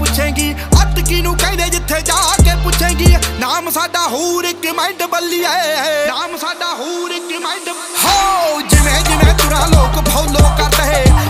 पुछेंगी अटकी नू कहंदे जिथे जाके पुछेंगी नाम साडा हूर कमांड बल्ली है नाम साडा हूर कमांड हो जिवें जिवें तुरा लोग फॉलो करदे